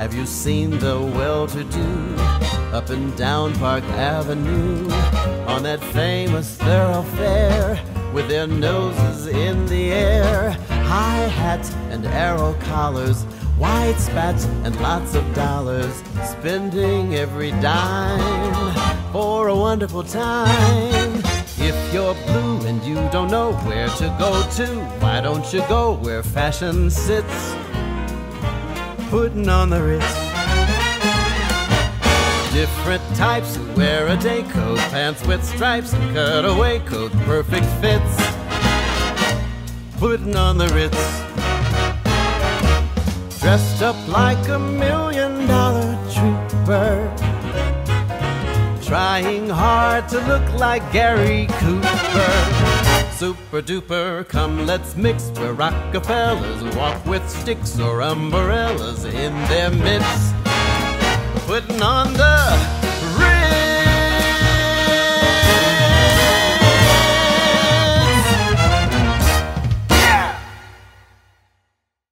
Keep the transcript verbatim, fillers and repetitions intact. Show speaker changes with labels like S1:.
S1: Have you seen the well-to-do up and down Park Avenue on that famous thoroughfare with their noses in the air? High hats and arrow collars, white spats and lots of dollars, spending every dime for a wonderful time. If you're blue and you don't know where to go to, why don't you go where fashion sits, putting on the Ritz. Different types who wear a day coat, pants with stripes and cutaway coat, perfect fits, putting on the Ritz. Dressed up like a million dollar trooper, trying hard to look like Gary Cooper. Super duper, come let's mix where Rockefellers walk with sticks or umbrellas in their midst, putting on the